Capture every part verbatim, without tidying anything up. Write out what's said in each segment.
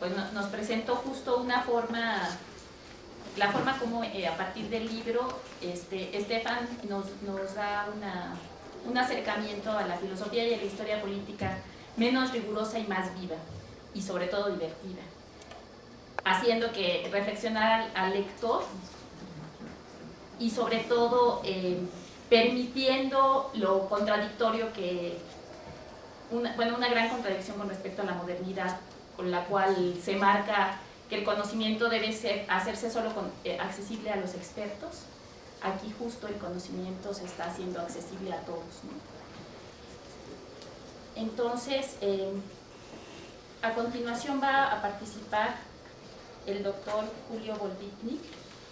pues no, nos presentó justo una forma, la forma como eh, a partir del libro, este, Estefan nos, nos da una, un acercamiento a la filosofía y a la historia política menos rigurosa y más viva, y sobre todo divertida, haciendo que reflexionar al, al lector y sobre todo eh, permitiendo lo contradictorio que, una, bueno, una gran contradicción con respecto a la modernidad, con la cual se marca que el conocimiento debe ser, hacerse solo con, eh, accesible a los expertos. Aquí justo el conocimiento se está haciendo accesible a todos, ¿no? Entonces, eh, a continuación va a participar el doctor Julio Volvitnik.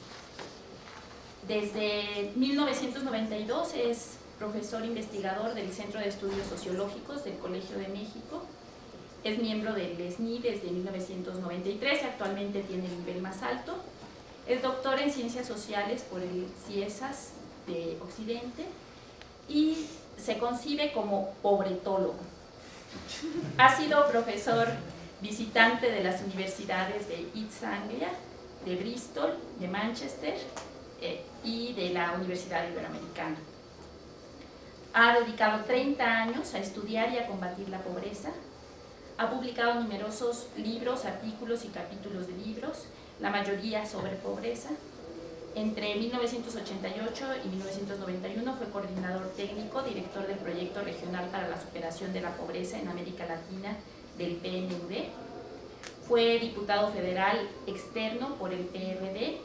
Desde mil novecientos noventa y dos es profesor investigador del Centro de Estudios Sociológicos del Colegio de México. Es miembro del S N I desde mil novecientos noventa y tres, actualmente tiene el nivel más alto. Es doctor en Ciencias Sociales por el CIESAS de Occidente y se concibe como pobretólogo. Ha sido profesor visitante de las universidades de East Anglia, de Bristol, de Manchester eh, y de la Universidad Iberoamericana. Ha dedicado treinta años a estudiar y a combatir la pobreza. Ha publicado numerosos libros, artículos y capítulos de libros, la mayoría sobre pobreza. Entre mil novecientos ochenta y ocho y mil novecientos noventa y uno fue coordinador técnico, director del Proyecto Regional para la Superación de la Pobreza en América Latina del P N U D. Fue diputado federal externo por el P R D.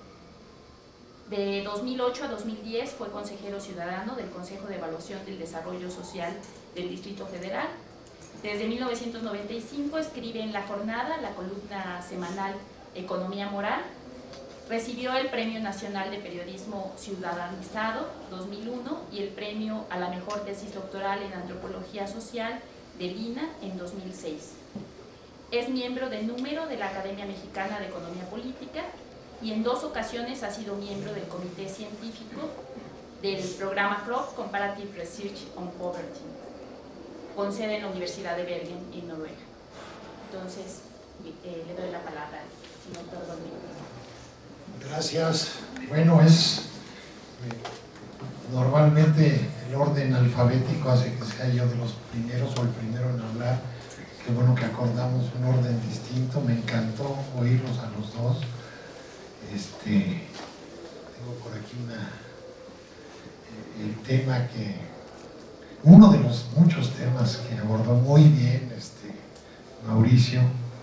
De dos mil ocho a dos mil diez fue consejero ciudadano del Consejo de Evaluación del Desarrollo Social del Distrito Federal. Desde mil novecientos noventa y cinco escribe en La Jornada, la columna semanal Economía Moral. Recibió el Premio Nacional de Periodismo Ciudadanizado dos mil uno y el Premio a la Mejor Tesis Doctoral en Antropología Social del I N A en dos mil seis. Es miembro de número de la Academia Mexicana de Economía Política y en dos ocasiones ha sido miembro del Comité Científico del programa C R O P, Comparative Research on Poverty, con sede en la Universidad de Bergen, en Noruega. Entonces, eh, le doy la palabra al señor Volvitnik. Gracias. Bueno, es eh, normalmente el orden alfabético hace que sea yo de los primeros o el primero en hablar. Qué bueno que acordamos un orden distinto. Me encantó oírlos a los dos. Este, tengo por aquí una, el tema que uno de los muchos temas que abordó muy bien este Mauricio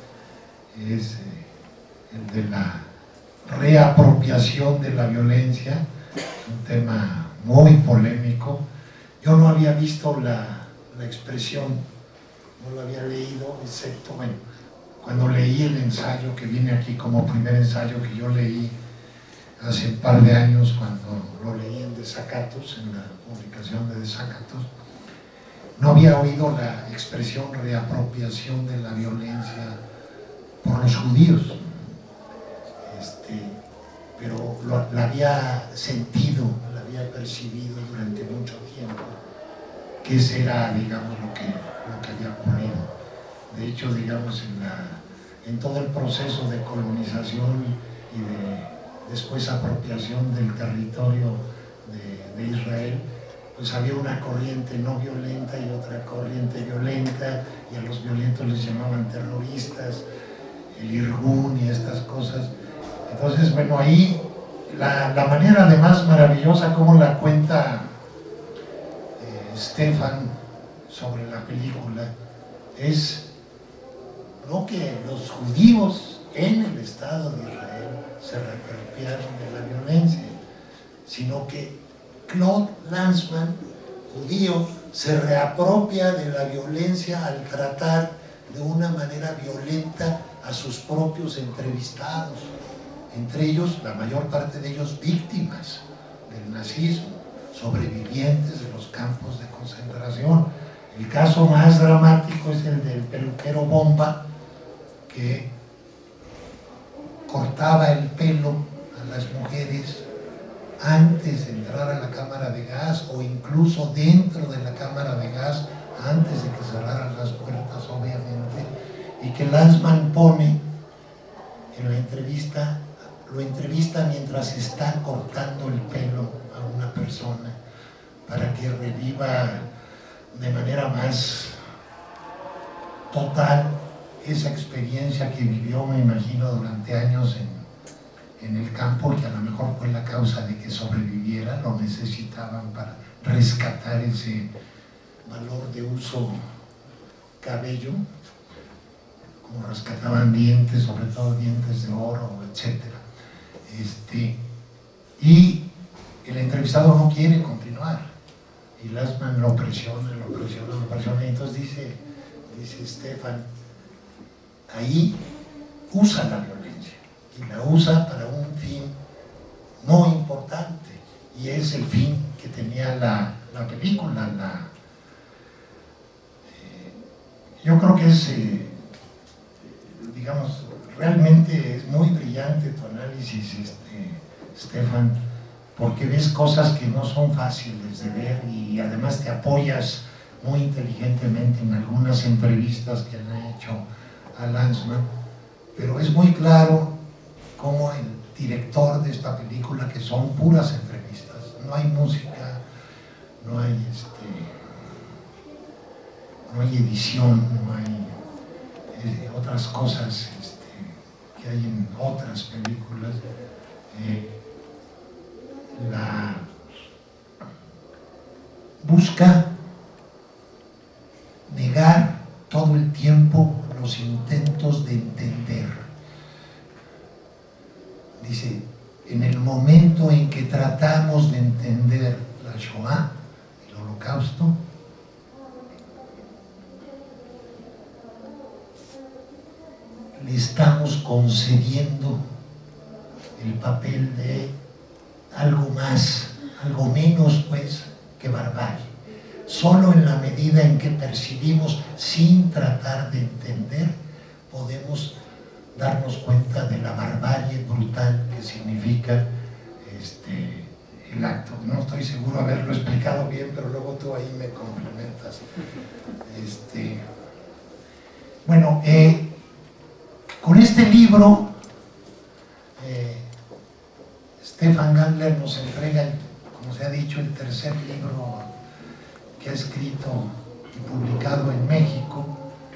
es eh, el de la reapropiación de la violencia, un tema muy polémico. Yo no había visto la, la expresión, no lo había leído, excepto, bueno, cuando leí el ensayo que viene aquí como primer ensayo que yo leí hace un par de años, cuando lo leí en Desacatos, en la publicación de Desacatos, no había oído la expresión reapropiación de la violencia por los judíos. Este, pero lo, la había sentido, la había percibido durante mucho tiempo, que ese era, digamos, lo que, lo que había ocurrido. De hecho, digamos, en, la, en todo el proceso de colonización y de después apropiación del territorio de, de Israel, pues había una corriente no violenta y otra corriente violenta, y a los violentos les llamaban terroristas, el Irgun y estas cosas. Entonces, bueno, ahí la, la manera además maravillosa como la cuenta eh, Stefan sobre la película es no que los judíos en el Estado de Israel se reapropiaron de la violencia, sino que Claude Lanzmann, judío, se reapropia de la violencia al tratar de una manera violenta a sus propios entrevistados, entre ellos, la mayor parte de ellos víctimas del nazismo, sobrevivientes de los campos de concentración. El caso más dramático es el del peluquero Bomba, que cortaba el pelo a las mujeres antes de entrar a la cámara de gas, o incluso dentro de la cámara de gas, antes de que cerraran las puertas, obviamente, y que Lanzmann pone en la entrevista, lo entrevista mientras está cortando el pelo a una persona para que reviva de manera más total esa experiencia que vivió, me imagino, durante años en, en el campo, que a lo mejor fue la causa de que sobreviviera, lo necesitaban para rescatar ese valor de uso cabello, como rescataban dientes, sobre todo dientes de oro, etcétera. Este, y el entrevistado no quiere continuar, y Lanzmann lo presiona, lo presiona, lo presiona, y entonces dice, dice Stefan, ahí usa la violencia, y la usa para un fin muy importante, y es el fin que tenía la, la película. La, eh, yo creo que es, eh, digamos, realmente es muy brillante tu análisis, este, Stefan, porque ves cosas que no son fáciles de ver y además te apoyas muy inteligentemente en algunas entrevistas que le han hecho a Lanzmann, pero es muy claro cómo el director de esta película, que son puras entrevistas, no hay música, no hay, este, no hay edición, no hay eh, otras cosas este, que hay en otras películas. Eh, la busca negar todo el tiempo los intentos de entender. Dice, en el momento en que tratamos de entender la Shoah, el Holocausto, le estamos concediendo el papel de algo más, algo menos pues que barbarie. Solo en la medida en que percibimos sin tratar de entender, podemos darnos cuenta de la barbarie brutal que significa este, el acto. No estoy seguro de haberlo explicado bien, pero luego tú ahí me complementas. Este, bueno, eh, con este libro, eh, Stefan Gandler nos entrega, como se ha dicho, el tercer libro que ha escrito y publicado en México.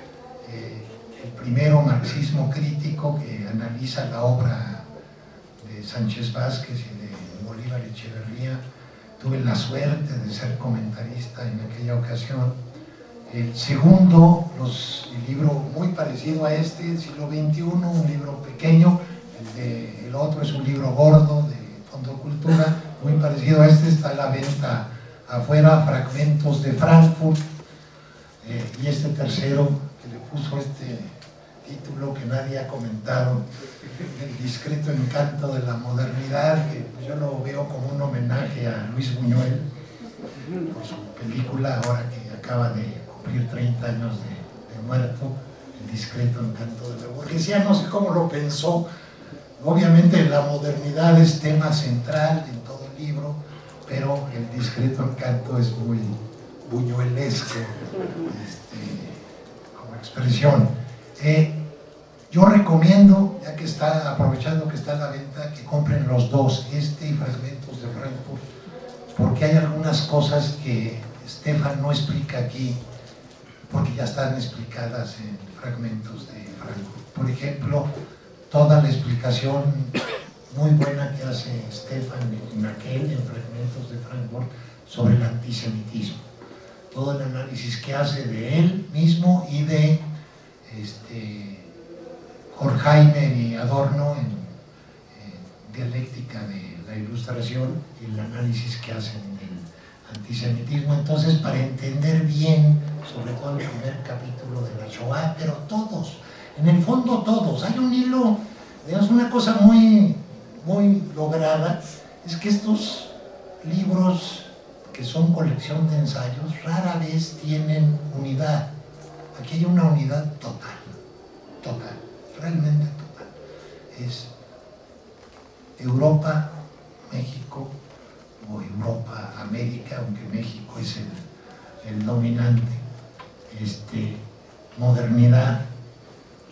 Eh, el primero, Marxismo Crítico, que analiza la obra de Sánchez Vázquez y de Bolívar Echeverría. Tuve la suerte de ser comentarista en aquella ocasión. El segundo, los, el libro muy parecido a este, siglo veintiuno, un libro pequeño. El, de, el otro es un libro gordo de Fondo Cultura, muy parecido a este, está a la venta afuera, Fragmentos de Frankfurt. Eh, y este tercero, que le puso este título que nadie ha comentado, El discreto encanto de la modernidad, que pues, yo lo veo como un homenaje a Luis Buñuel por su película, ahora que acaba de cumplir treinta años de, de muerto, El discreto encanto de la burguesía. No sé cómo lo pensó. Obviamente la modernidad es tema central en todo el libro, pero el discreto encanto es muy buñuelesco este, como expresión. Eh, yo recomiendo, ya que está, aprovechando que está a la venta, que compren los dos, este y Fragmentos de Frankfurt, porque hay algunas cosas que Stefan no explica aquí, porque ya están explicadas en Fragmentos de Frankfurt. Por ejemplo, toda la explicación muy buena que hace Stefan en aquel, en Fragmentos de Frankfurt, sobre el antisemitismo. Todo el análisis que hace de él mismo y de este, Horkheimer y Adorno en, en dialéctica de la ilustración, y el análisis que hacen del antisemitismo. Entonces, para entender bien, sobre todo el primer capítulo de la Shoah, pero todos, en el fondo todos, hay un hilo, digamos, una cosa muy, muy lograda, es que estos libros, que son colección de ensayos, rara vez tienen unidad. Aquí hay una unidad total, total, realmente total. Es Europa, México, o Europa, América, aunque México es el, el dominante, este, modernidad,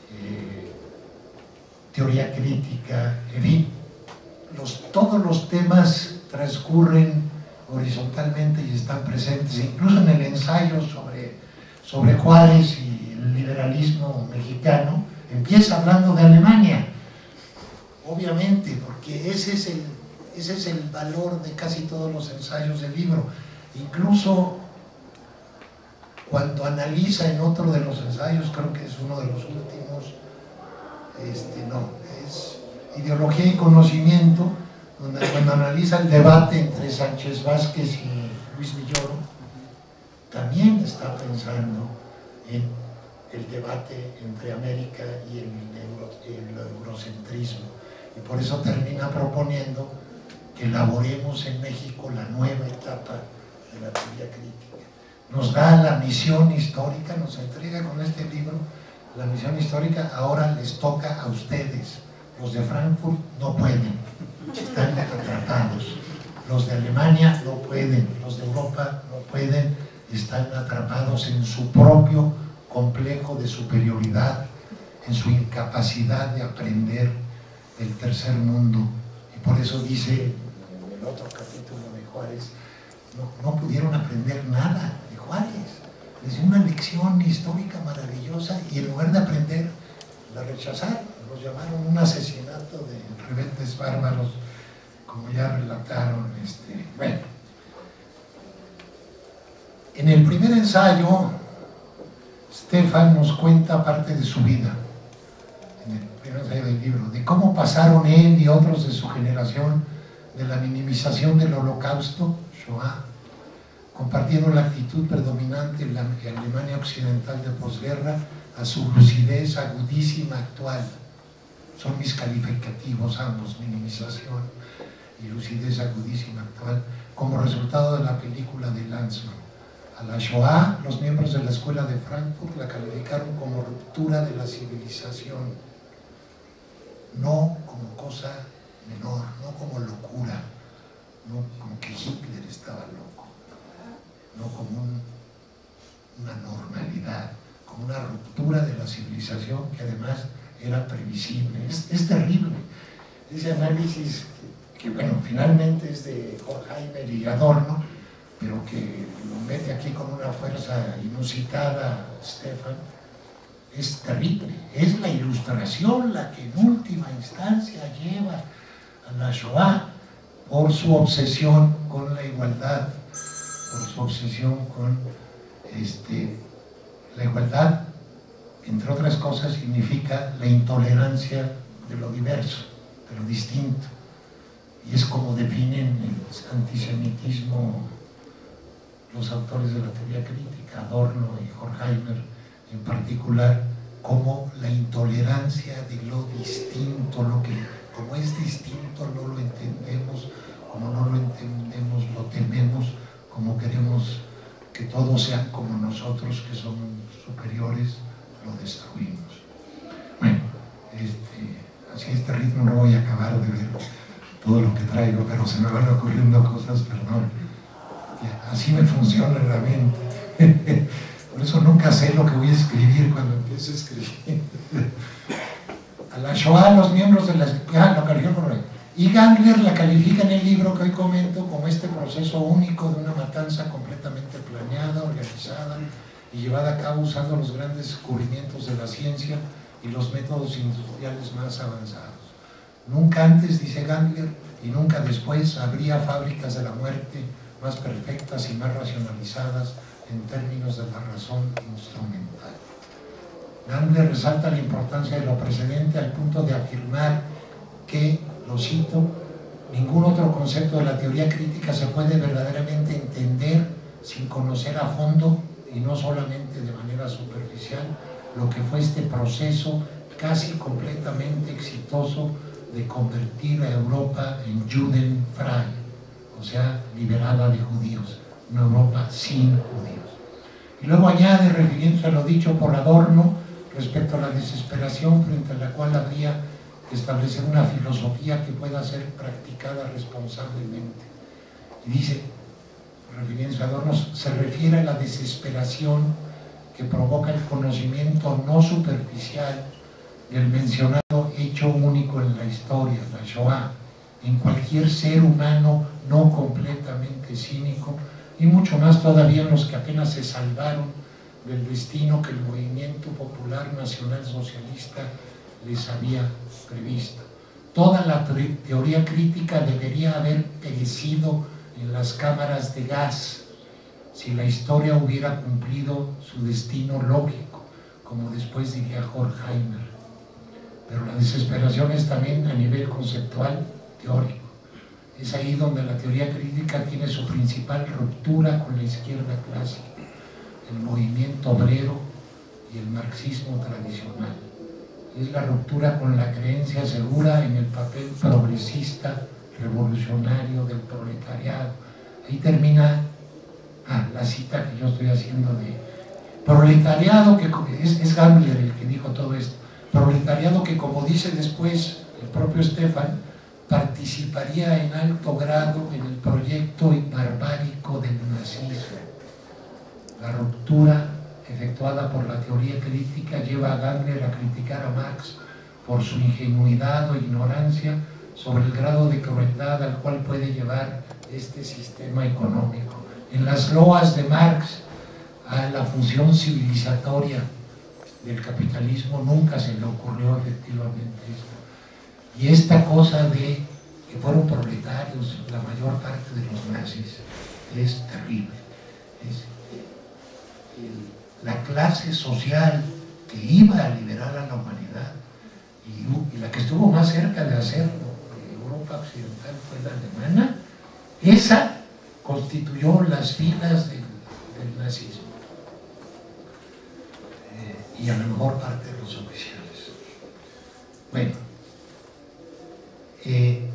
teoría crítica, en fin, los, todos los temas transcurren horizontalmente y están presentes, incluso en el ensayo sobre, sobre Juárez y el liberalismo mexicano, empieza hablando de Alemania, obviamente, porque ese es el, ese es el valor de casi todos los ensayos del libro. Incluso cuando analiza en otro de los ensayos, creo que es uno de los últimos, este, no, es Ideología y Conocimiento, donde cuando analiza el debate entre Sánchez Vázquez y Luis Villoro, también está pensando en el debate entre América y el, euro, el eurocentrismo, y por eso termina proponiendo que elaboremos en México la nueva etapa de la teoría crítica. Nos da la misión histórica, nos entrega con este libro la misión histórica. Ahora les toca a ustedes. Los de Frankfurt no pueden, están atrapados. Los de Alemania no pueden, los de Europa no pueden, están atrapados en su propio complejo de superioridad, en su incapacidad de aprender del tercer mundo. Y por eso dice en el otro capítulo de Juárez, no, no pudieron aprender nada de Juárez. Les dio una lección histórica maravillosa y en lugar de aprender, la rechazaron. Los llamaron un asesinato de rebeldes bárbaros, como ya relataron. Este, bueno, en el primer ensayo, Stefan nos cuenta parte de su vida, en el primer ensayo del libro, de cómo pasaron él y otros de su generación de la minimización del holocausto, Shoah, compartiendo la actitud predominante en la Alemania occidental de posguerra, a su lucidez agudísima actual. Son mis calificativos ambos, minimización y lucidez agudísima actual, como resultado de la película de Lanzmann. A la Shoah, los miembros de la escuela de Frankfurt la calificaron como ruptura de la civilización, no como cosa menor, no como locura, no como que Hitler estaba loco, no como un, una normalidad, como una ruptura de la civilización que además era previsible. Es, es terrible. Ese análisis que, que, bueno, finalmente es de Horkheimer y Adorno, pero que lo mete aquí con una fuerza inusitada, Stefan, es terrible. Es la Ilustración la que en última instancia lleva a la Shoah por su obsesión con la igualdad, por su obsesión con este, la igualdad, entre otras cosas, significa la intolerancia de lo diverso, de lo distinto. Y es como definen el antisemitismo los autores de la teoría crítica, Adorno y Horkheimer en particular, como la intolerancia de lo distinto, lo que como es distinto no lo entendemos, como no lo entendemos lo tememos, como queremos que todos sean como nosotros, que somos superiores, lo destruimos. Bueno, este, así a este ritmo no voy a acabar de ver todo lo que traigo, pero se me van ocurriendo cosas, perdón. Así me funciona la mente. Por eso nunca sé lo que voy a escribir cuando empiezo a escribir. A la Shoah, los miembros de la... Ah, lo calificó correcto. Y Gangler la califica en el libro que hoy comento como este proceso único de una matanza completamente planeada, organizada y llevada a cabo usando los grandes descubrimientos de la ciencia y los métodos industriales más avanzados. Nunca antes, dice Gangler, y nunca después habría fábricas de la muerte más perfectas y más racionalizadas en términos de la razón instrumental. Gangler resalta la importancia de lo precedente al punto de afirmar que, lo cito, ningún otro concepto de la teoría crítica se puede verdaderamente entender sin conocer a fondo y no solamente de manera superficial lo que fue este proceso casi completamente exitoso de convertir a Europa en Judenfrei, o sea, liberada de judíos, una Europa sin judíos. Y luego añade, refiriéndose a lo dicho por Adorno respecto a la desesperación frente a la cual habría que establecer una filosofía que pueda ser practicada responsablemente. Y dice, refiriéndose a Adorno, se refiere a la desesperación que provoca el conocimiento no superficial del mencionado hecho único en la historia, la Shoah, en cualquier ser humano no completamente cínico, y mucho más todavía en los que apenas se salvaron del destino que el movimiento popular nacional socialista les había previsto. Toda la teoría crítica debería haber perecido en las cámaras de gas si la historia hubiera cumplido su destino lógico, como después diría Horkheimer. Pero la desesperación es también a nivel conceptual, teórico. Es ahí donde la teoría crítica tiene su principal ruptura con la izquierda clásica, el movimiento obrero y el marxismo tradicional. Es la ruptura con la creencia segura en el papel progresista, revolucionario del proletariado. Ahí termina ah, la cita que yo estoy haciendo de proletariado, que es, es Gambler el que dijo todo esto, proletariado que, como dice después el propio Stefan, participaría en alto grado en el proyecto barbárico del nazismo. La ruptura efectuada por la teoría crítica lleva a Gambler a criticar a Marx por su ingenuidad o ignorancia sobre el grado de crueldad al cual puede llevar este sistema económico. En las loas de Marx a la función civilizatoria del capitalismo nunca se le ocurrió efectivamente esto. Y esta cosa de que fueron proletarios la mayor parte de los nazis es terrible. Es el, la clase social que iba a liberar a la humanidad y, y la que estuvo más cerca de hacerlo de Europa occidental fue la alemana. Esa constituyó las filas del, del nazismo eh, y a la mejor parte de los oficiales. Bueno, eh,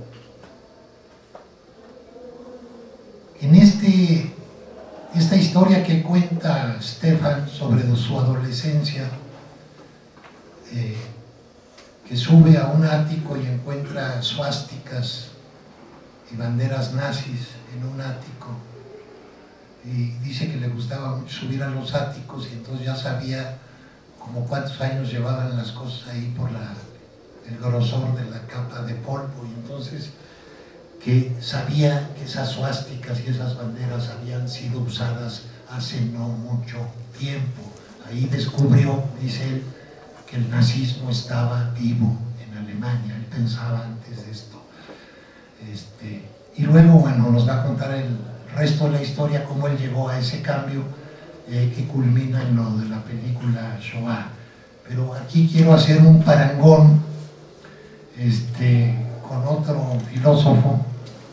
en este, esta historia que cuenta Stefan sobre su adolescencia, eh, que sube a un ático y encuentra suásticas y banderas nazis en un ático, y dice que le gustaba mucho subir a los áticos y entonces ya sabía como cuántos años llevaban las cosas ahí por la, el grosor de la capa de polvo, y entonces que sabía que esas suásticas y esas banderas habían sido usadas hace no mucho tiempo. Ahí descubrió, dice él, que el nazismo estaba vivo en Alemania. Él pensaba antes de esto. Este, y luego, bueno, nos va a contar el resto de la historia, cómo él llegó a ese cambio eh, que culmina en lo de la película Shoah. Pero aquí quiero hacer un parangón este, con otro filósofo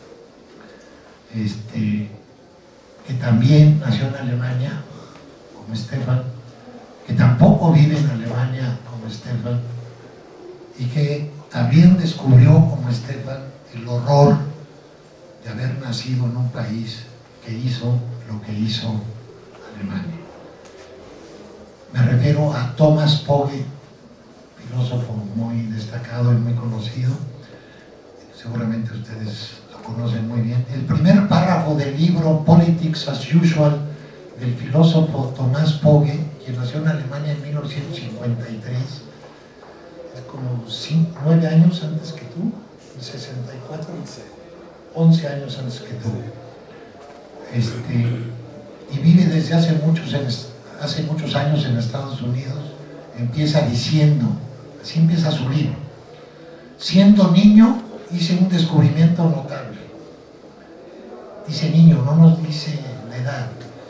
este, que también nació en Alemania, como Stefan, que tampoco vive en Alemania como Stefan, y que también descubrió como Stefan el horror de haber nacido en un país que hizo lo que hizo Alemania. Me refiero a Thomas Pogge, filósofo muy destacado y muy conocido, seguramente ustedes lo conocen muy bien. El primer párrafo del libro Politics as Usual del filósofo Thomas Pogge, quien nació en Alemania en mil novecientos cincuenta y tres, es como cinco, nueve años antes que tú, en sesenta y cuatro, once años antes que tú, este, y vive desde hace muchos, en, hace muchos años en Estados Unidos. Empieza diciendo, así empieza su libro: siendo niño hice un descubrimiento notable. Dice niño, no nos dice la edad.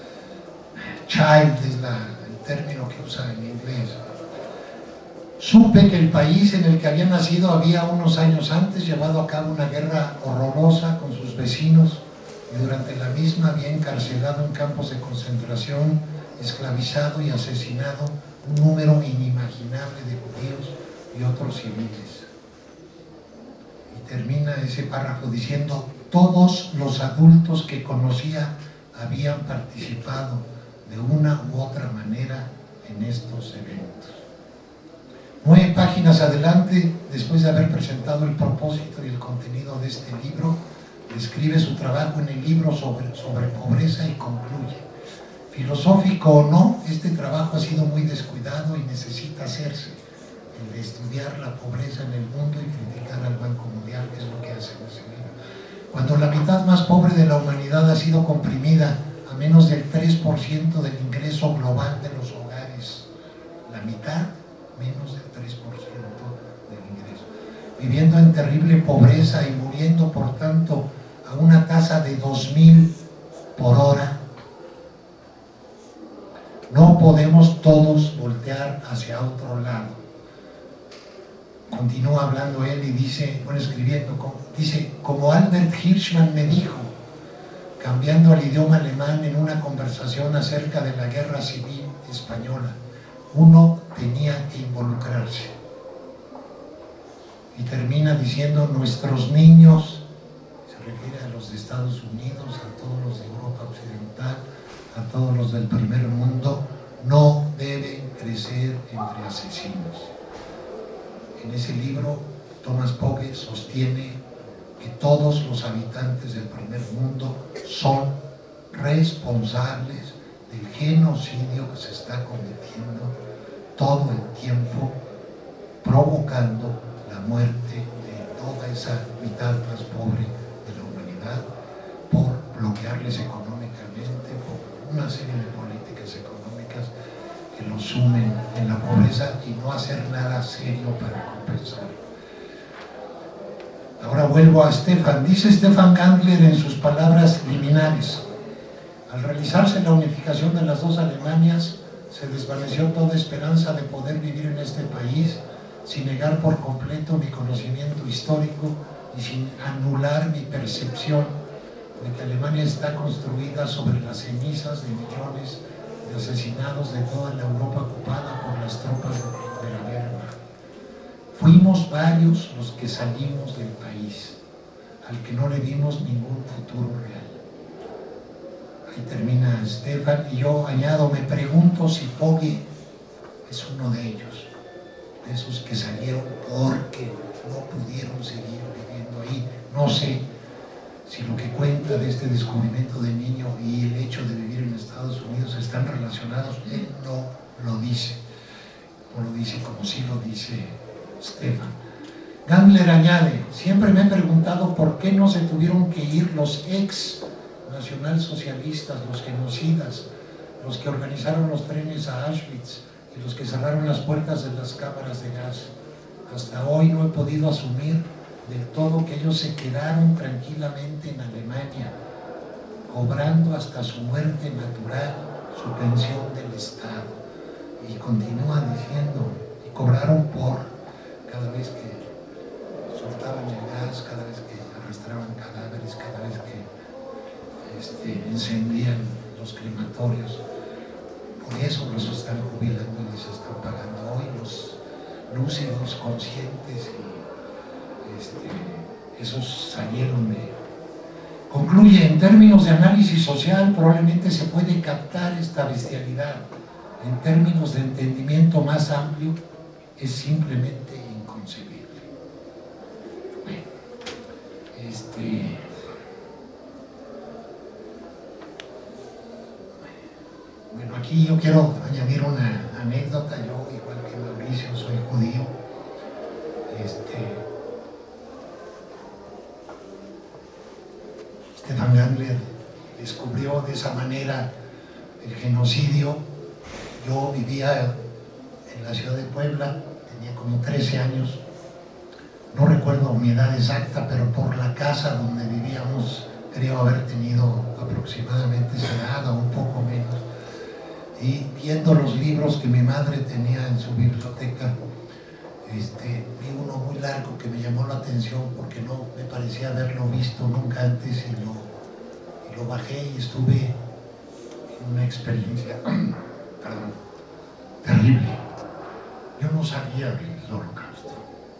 Child es la, el término que usa en inglés. Supe que el país en el que había nacido había unos años antes llevado a cabo una guerra horrorosa con sus vecinos, y durante la misma había encarcelado en campos de concentración, esclavizado y asesinado un número inimaginable de judíos y otros civiles. Y termina ese párrafo diciendo: todos los adultos que conocía habían participado de una u otra manera en estos eventos. Nueve páginas adelante, después de haber presentado el propósito y el contenido de este libro, describe su trabajo en el libro sobre, sobre pobreza y concluye: filosófico o no, este trabajo ha sido muy descuidado y necesita hacerse. el de estudiar la pobreza en el mundo y criticar al Banco Mundial, que es lo que hace en ese libro. Cuando la mitad más pobre de la humanidad ha sido comprimida a menos del tres por ciento del ingreso global de los hogares, la mitad, menos del tres por ciento del ingreso, viviendo en terrible pobreza y muriendo, por tanto, a una tasa de dos mil por hora, no podemos todos voltear hacia otro lado. Continúa hablando él y dice, bueno, escribiendo, dice, como Albert Hirschman me dijo, cambiando al idioma alemán en una conversación acerca de la guerra civil española, uno tenía que involucrarse. Y termina diciendo, nuestros niños, se refiere a los de Estados Unidos, a todos los de Europa Occidental, a todos los del primer mundo, no deben crecer entre asesinos. En ese libro, Thomas Pogge sostiene que todos los habitantes del primer mundo son responsables del genocidio que se está cometiendo todo el tiempo, provocando la muerte de toda esa mitad más pobre de la humanidad por bloquearles económicamente, por una serie de políticas económicas que los sumen en la pobreza y no hacer nada serio para compensar. Ahora vuelvo a Stefan. Dice Stefan Gangler en sus palabras liminares: al realizarse la unificación de las dos Alemanias, se desvaneció toda esperanza de poder vivir en este país sin negar por completo mi conocimiento histórico y sin anular mi percepción de que Alemania está construida sobre las cenizas de millones de asesinados de toda la Europa ocupada por las tropas de la Wehrmacht. Fuimos varios los que salimos del país, al que no le dimos ningún futuro real. Ahí termina Stefan, y yo añado, me pregunto si Pogge es uno de ellos, de esos que salieron porque no pudieron seguir viviendo ahí. No sé si lo que cuenta de este descubrimiento de niño y el hecho de vivir en Estados Unidos están relacionados. Él no lo dice, no lo dice como sí lo dice Stefan. Gangler añade, siempre me he preguntado por qué no se tuvieron que ir los ex nacionalsocialistas, los genocidas, los que organizaron los trenes a Auschwitz y los que cerraron las puertas de las cámaras de gas. Hasta hoy no he podido asumir del todo que ellos se quedaron tranquilamente en Alemania, cobrando hasta su muerte natural su pensión del Estado. Y continúa diciendo, y cobraron por cada vez que soltaban el gas, cada vez que arrastraban cadáveres, cada vez que este, encendían los crematorios. Por eso los están jubilando y les están pagando hoy los lúcidos, conscientes, y este, esos salieron de... Concluye, en términos de análisis social probablemente se puede captar esta bestialidad. En términos de entendimiento más amplio es simplemente inconcebible. Bueno, este... Bueno, aquí yo quiero añadir una anécdota. Yo, igual que Mauricio, soy judío. Este, Stefan Gangler descubrió de esa manera el genocidio. Yo vivía en la ciudad de Puebla, tenía como trece años, no recuerdo mi edad exacta, pero por la casa donde vivíamos creo haber tenido aproximadamente esa edad o un poco menos. Y viendo los libros que mi madre tenía en su biblioteca, este, vi uno muy largo que me llamó la atención porque no me parecía haberlo visto nunca antes, y lo, y lo bajé y estuve en una experiencia perdón, terrible. Yo no sabía del Holocausto.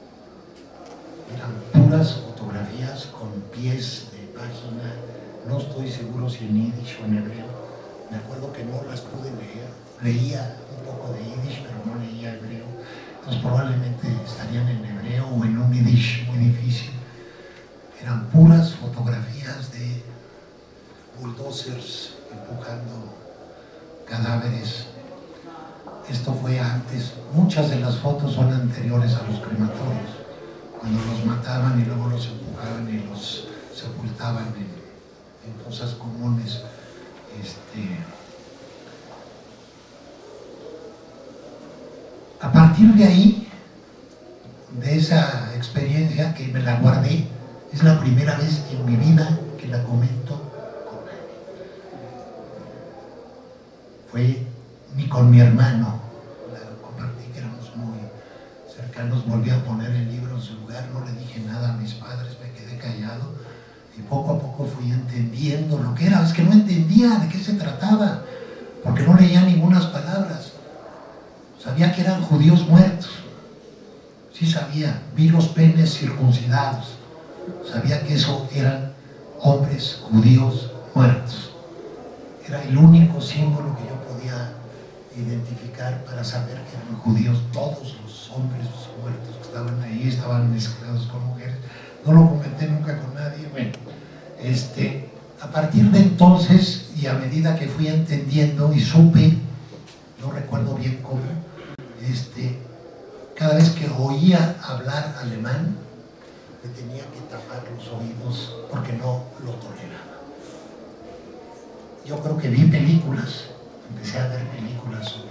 Eran puras fotografías con pies de página, no estoy seguro si en yiddish o en hebreo. Me acuerdo que no las pude leer, leía un poco de yiddish, pero no leía hebreo, entonces probablemente estarían en hebreo o en un yiddish muy difícil. Eran puras fotografías de bulldozers empujando cadáveres esto fue antes, muchas de las fotos son anteriores a los crematorios, cuando los mataban y luego los empujaban y los sepultaban en, en fosas comunes. Este, a partir de ahí, de esa experiencia que me la guardé, es la primera vez en mi vida que la comento con nadie. Fue ni con mi hermano, la compartí, que éramos muy cercanos, volví a poner el libro en su lugar, no le dije nada a mis padres, me quedé callado y poco a poco fui entendiendo lo que era. Es que no entendía de qué se trataba, porque no leía ningunas palabras. Sabía que eran judíos muertos, sí sabía, vi los penes circuncidados, sabía que eso eran hombres judíos muertos. Era el único símbolo que yo podía identificar para saber que eran judíos. Todos los hombres muertos que estaban ahí estaban mezclados con mujeres. No lo comenté nunca con nadie. Bueno, este, a partir de entonces, y a medida que fui entendiendo y supe, no recuerdo bien cómo, este, cada vez que oía hablar alemán, me tenía que tapar los oídos porque no lo toleraba. Yo creo que vi películas, empecé a ver películas sobre,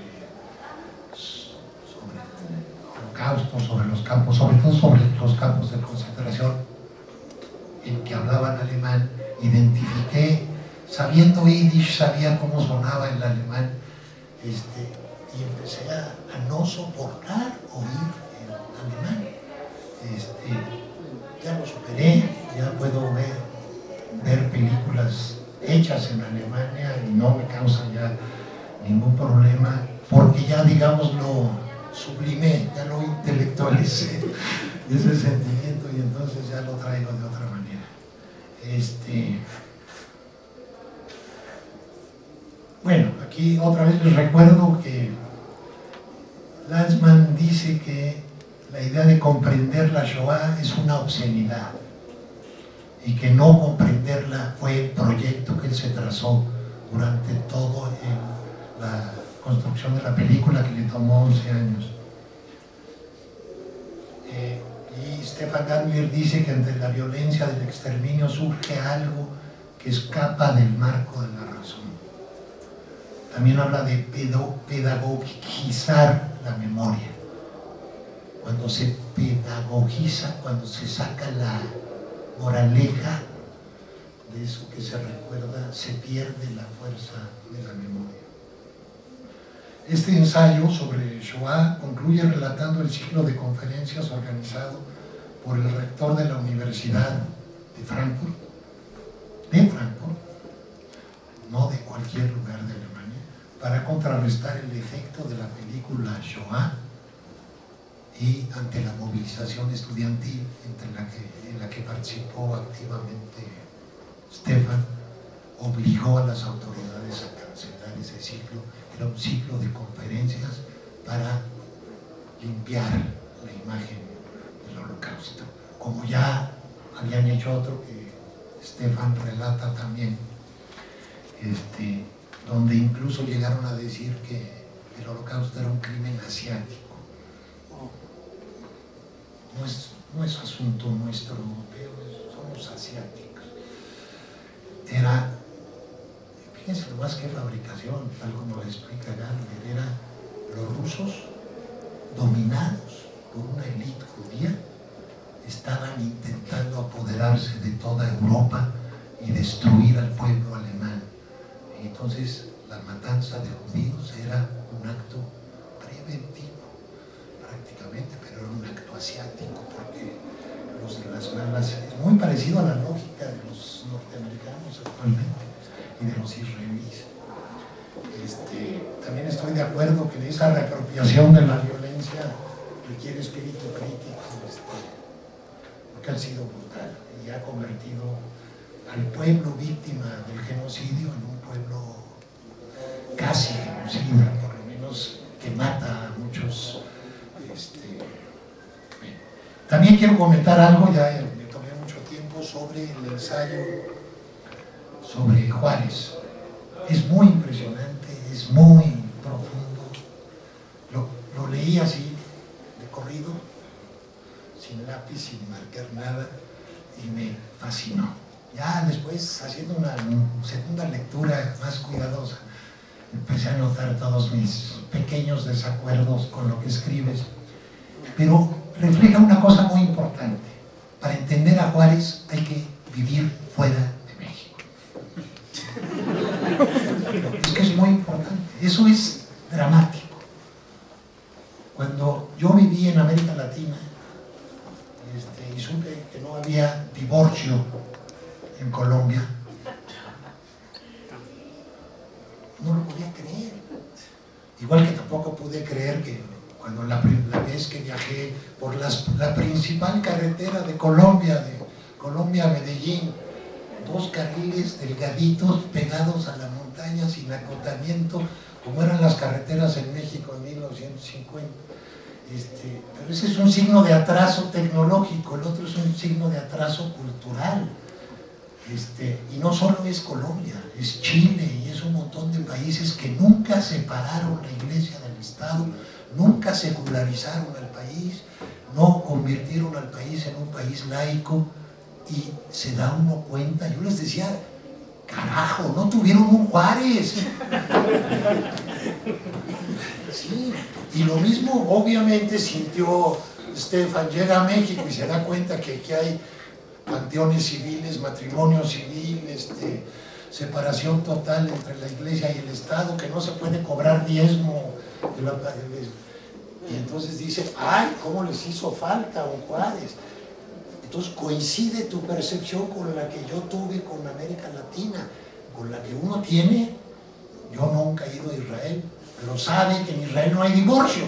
sobre el holocausto, sobre los campos, sobre todo sobre los campos de concentración en que hablaban alemán. Identifiqué, sabiendo yiddish, sabía cómo sonaba el alemán, este, y empecé a, a no soportar oír el alemán. Este, ya lo superé, ya puedo ver, ver películas hechas en Alemania y no me causa ya ningún problema, porque ya, digamos, lo sublimé, ya lo intelectualicé, ese sentimiento, y entonces ya lo traigo de otra manera. Este, bueno, aquí otra vez les recuerdo que Lanzmann dice que la idea de comprender la Shoah es una obscenidad y que no comprenderla fue el proyecto que él se trazó durante todo el, la construcción de la película, que le tomó once años. Eh, y Stefan Gandler dice que ante la violencia del exterminio surge algo que escapa del marco de la razón. También habla de pedagogizar la memoria. Cuando se pedagogiza, cuando se saca la moraleja de eso que se recuerda, se pierde la fuerza de la memoria. Este ensayo sobre Shoah concluye relatando el ciclo de conferencias organizado por el rector de la Universidad de Frankfurt, de Frankfurt, no de cualquier lugar de Alemania, para contrarrestar el efecto de la película Shoah y ante la movilización estudiantil entre la que, en la que participó activamente Stefan, obligó a las autoridades a cancelar ese ciclo. Era un ciclo de conferencias para limpiar la imagen del Holocausto, como ya habían hecho otro que Stefan relata también, este, donde incluso llegaron a decir que el Holocausto era un crimen asiático. No es, no es asunto nuestro europeo, somos asiáticos. Era, fíjense lo más que fabricación, tal como lo explica Gandler, era los rusos dominados por una élite judía, estaban intentando apoderarse de toda Europa y destruir al pueblo alemán. Y entonces la matanza de judíos era un acto preventivo, prácticamente, pero era un acto asiático, porque los de las malas, es muy parecido a la lógica de los norteamericanos actualmente y de los israelíes. Este, también estoy de acuerdo que esa reapropiación de la violencia requiere espíritu crítico, este, porque ha sido brutal y ha convertido al pueblo víctima del genocidio en un pueblo casi genocida, por lo menos que mata a muchos. Este, también quiero comentar algo, ya me tomé mucho tiempo, sobre el ensayo sobre Juárez. Es muy impresionante, es muy profundo, leí así, de corrido, sin lápiz, sin marcar nada, y me fascinó. Ya después, haciendo una segunda lectura más cuidadosa, empecé a notar todos mis pequeños desacuerdos con lo que escribes, pero refleja una cosa muy importante. Para entender a Juárez hay que vivir fuera de México. Eso es muy importante, eso es dramático. Cuando yo viví en América Latina este, y supe que no había divorcio en Colombia, no lo podía creer. Igual que tampoco pude creer que cuando la, la vez que viajé por las, la principal carretera de Colombia, de Colombia a Medellín, dos carriles delgaditos pegados a la montaña sin acotamiento, como eran las carreteras en México en mil novecientos cincuenta. Este, pero ese es un signo de atraso tecnológico, el otro es un signo de atraso cultural. Este, y no solo es Colombia, es Chile y es un montón de países que nunca separaron la iglesia del Estado, nunca secularizaron al país, no convirtieron al país en un país laico, y se da uno cuenta. Yo les decía, carajo, no tuvieron un Juárez. Sí, y lo mismo obviamente sintió Stefan. Llega a México y se da cuenta que aquí hay panteones civiles, matrimonio civil, este, separación total entre la iglesia y el Estado, que no se puede cobrar diezmo de la, y entonces dice, ay, cómo les hizo falta un Juárez. Entonces coincide tu percepción con la que yo tuve con América Latina, con la que uno tiene. Yo nunca he ido a Israel, pero sabe que en Israel no hay divorcio.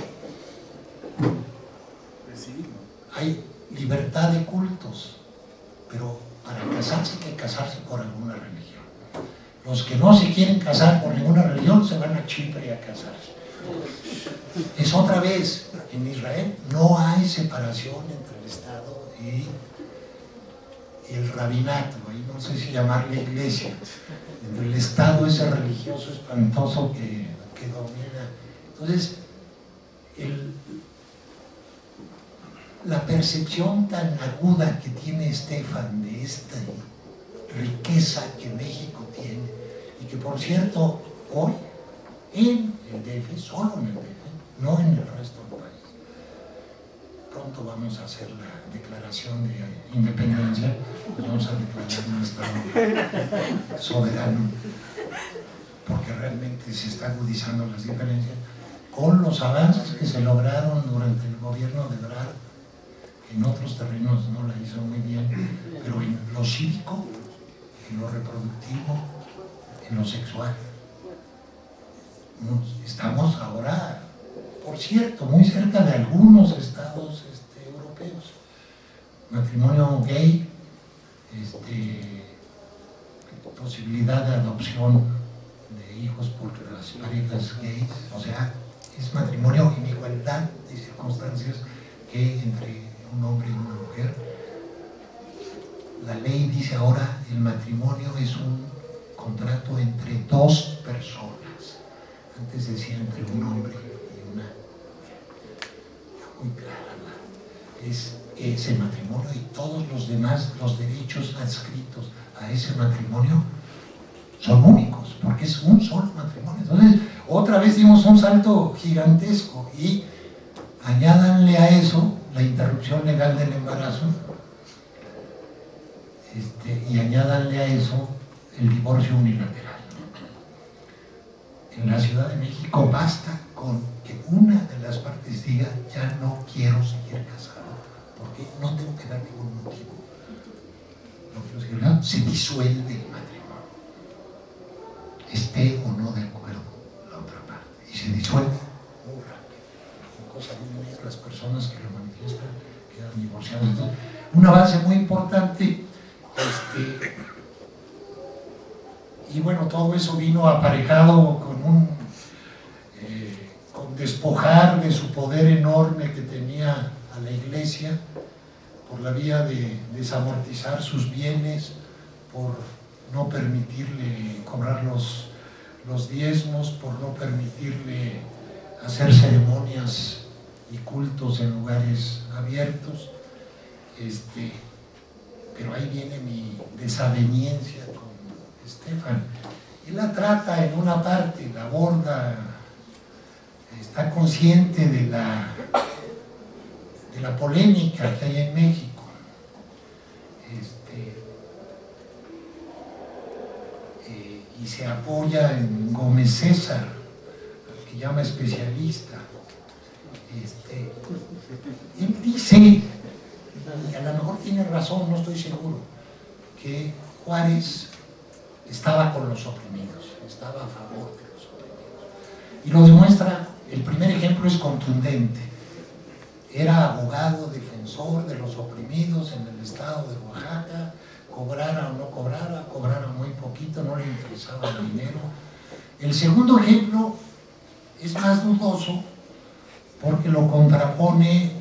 Hay libertad de cultos, pero para casarse hay que casarse por alguna religión. Los que no se quieren casar por ninguna religión se van a Chipre a casarse. Es otra vez, en Israel no hay separación entre el Estado y el rabinato, ahí no sé si llamarle iglesia, entre el Estado ese religioso espantoso que, que domina. Entonces, el, la percepción tan aguda que tiene Stefan de esta riqueza que México tiene, y que por cierto, hoy en el D F, solo en el D F, no en el resto del país. Pronto vamos a hacer la declaración de independencia, pues vamos a declarar un Estado soberano, porque realmente se están agudizando las diferencias con los avances que se lograron durante el gobierno de Ebrard. En otros terrenos no la hizo muy bien, pero en lo cívico, en lo reproductivo, en lo sexual. Estamos ahora, por cierto, muy cerca de algunos estados este, europeos. Matrimonio gay, este, posibilidad de adopción de hijos por las parejas gays, o sea, es matrimonio en igualdad de circunstancias que entre un hombre y una mujer. La ley dice ahora el matrimonio es un contrato entre dos personas. Antes decía entre un hombre y una mujer. Muy clara, ¿no? Es ese matrimonio y todos los demás, los derechos adscritos a ese matrimonio son únicos, porque es un solo matrimonio. Entonces, otra vez dimos un salto gigantesco y añádanle a eso la interrupción legal del embarazo, este, y añádanle a eso el divorcio unilateral. En la Ciudad de México basta con que una de las partes diga ya no quiero seguir casado, porque no tengo que dar ningún motivo. No quiero seguir casado, se disuelve el matrimonio, esté o no de acuerdo la otra parte, y se disuelve muy rápido. Son cosas muy buenas, las personas que lo manifiestan quedan divorciadas. Entonces, un avance muy importante. Este, y bueno, todo eso vino aparejado con un eh, con despojar de su poder enorme que tenía a la iglesia por la vía de desamortizar sus bienes, por no permitirle cobrar los, los diezmos, por no permitirle hacer ceremonias y cultos en lugares abiertos. Este, pero ahí viene mi desaveniencia con Stefan. Él la trata en una parte, la aborda, está consciente de la, de la polémica que hay en México. Este, eh, y se apoya en Gómez César, que llama especialista. Este, él dice, y a lo mejor tiene razón, no estoy seguro, que Juárez estaba con los oprimidos, estaba a favor de los oprimidos. Y lo demuestra, el primer ejemplo es contundente. Era abogado, defensor de los oprimidos en el estado de Oaxaca, cobrara o no cobrara, cobrara muy poquito, no le interesaba el dinero. El segundo ejemplo es más dudoso porque lo contrapone,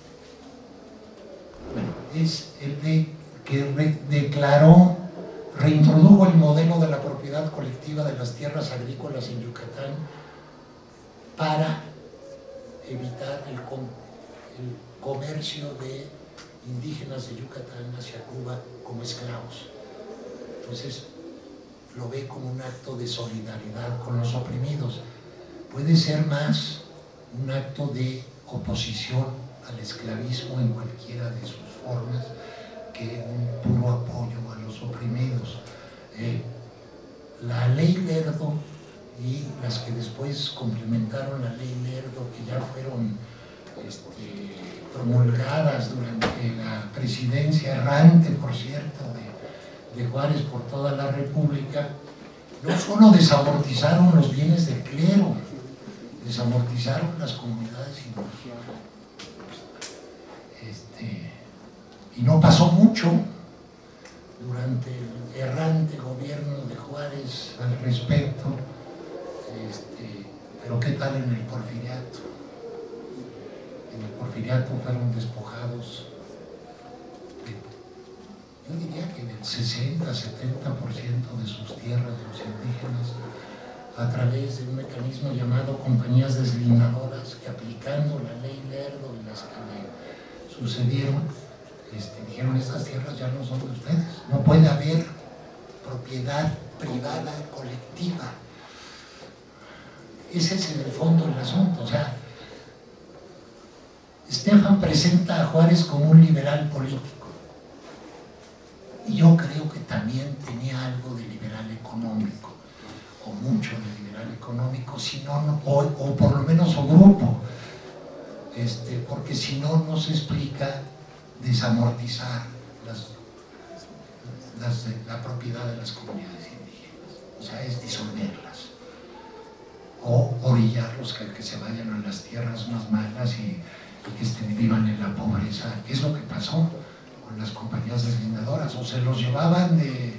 bueno, es el de que re, declaró, reintrodujo el modelo de la propiedad colectiva de las tierras agrícolas en Yucatán para evitar el, com, el comercio de indígenas de Yucatán hacia Cuba como esclavos. Entonces lo ve como un acto de solidaridad con los oprimidos. Puede ser más un acto de oposición al esclavismo en cualquiera de sus formas que un puro apoyo a los oprimidos. Eh, la ley Lerdo y las que después complementaron la ley Lerdo, que ya fueron este, promulgadas durante la presidencia errante, por cierto, de, de Juárez por toda la República, no solo desamortizaron los bienes del clero, desamortizaron las comunidades indígenas. Este, y no pasó mucho durante el errante gobierno de Juárez al respecto, este, pero ¿qué tal en el porfiriato? En el porfiriato fueron despojados, de, yo diría que del sesenta a setenta por ciento de sus tierras de los indígenas, a través de un mecanismo llamado compañías deslindadoras, que aplicando la ley Lerdo y las que le sucedieron, este, dijeron: estas tierras ya no son de ustedes, no puede haber propiedad privada colectiva. Ese es en el fondo el asunto. O sea, Stefan presenta a Juárez como un liberal político, y yo creo que también tenía algo de liberal económico, o mucho de liberal económico, si no, no o, o por lo menos su grupo, este, porque si no, no se explica desamortizar las, las, la propiedad de las comunidades indígenas, o sea, es disolverlas, o orillarlos que, que se vayan a las tierras más malas y, y que estén, vivan en la pobreza, que es lo que pasó con las compañías deslindadoras, o se los llevaban de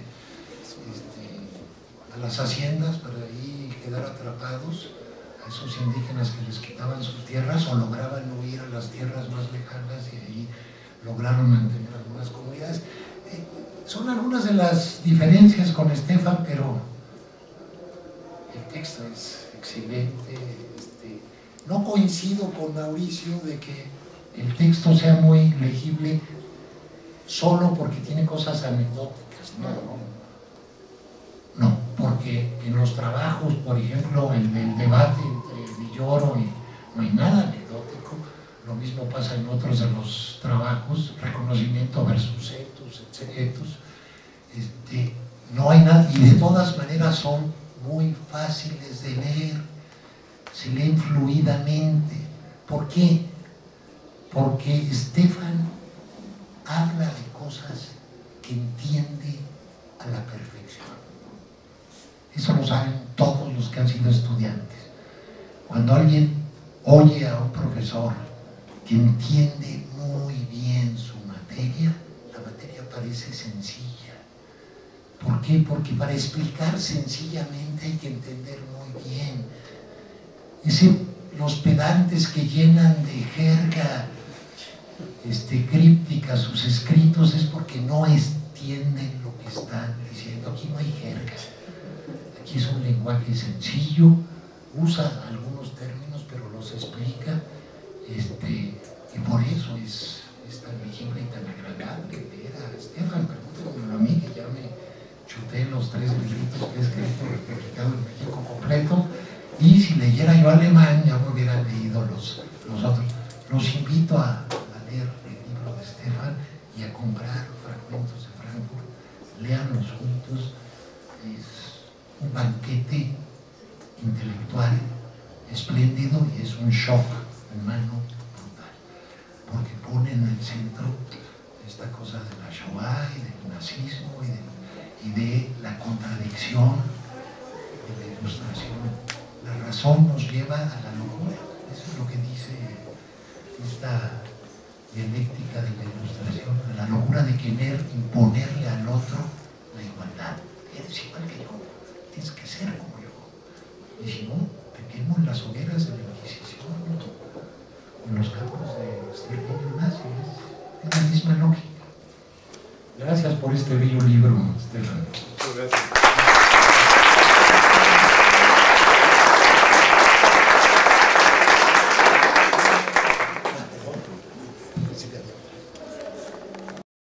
a las haciendas para ahí quedar atrapados, a esos indígenas que les quitaban sus tierras, o lograban huir a las tierras más lejanas y ahí lograron mantener algunas comunidades. Eh, son algunas de las diferencias con Stefan, pero el texto es excelente. Este, no coincido con Mauricio de que el texto sea muy legible solo porque tiene cosas anecdóticas, no. No, porque en los trabajos, por ejemplo, el del debate entre Villoro y no hay nada anecdótico. Lo mismo pasa en otros de los trabajos, reconocimiento versus etos, etos. Este, no hay nada, y de todas maneras son muy fáciles de leer, se leen fluidamente. ¿Por qué? Porque Stefan habla de cosas que entiende a la perfección. Eso lo saben todos los que han sido estudiantes. Cuando alguien oye a un profesor que entiende muy bien su materia, la materia parece sencilla. ¿Por qué? Porque para explicar sencillamente hay que entender muy bien. Ese, los pedantes que llenan de jerga este, críptica sus escritos es porque no entienden lo que están diciendo. Aquí no hay jerga. Aquí es un lenguaje sencillo, usa algunos términos, pero los explica Este, y por eso es, es tan legible y tan agradable ver a Stefan. Pregúntenmelo a mí, que ya me chuté los tres libritos que he escrito publicado en México completo, y si leyera yo alemán ya me hubieran leído los, los otros. Los invito a, a leer el libro de Stefan y a comprar Fragmentos de Frankfurt. Léanlos juntos. Es un banquete intelectual espléndido y es un shock humano brutal, porque pone en el centro esta cosa de la Shoah y del nazismo y de, y de la contradicción de la ilustración. La razón nos lleva a la locura. Eso es lo que dice esta dialéctica de la ilustración, a la locura de querer imponerle al otro la igualdad. Eres igual que yo, tienes que ser como yo. Y si no, te quemo en las hogueras de la Inquisición, en los campos de exterminio nazi. Es la misma lógica. Gracias por este bello libro, Stefan. Muchas gracias.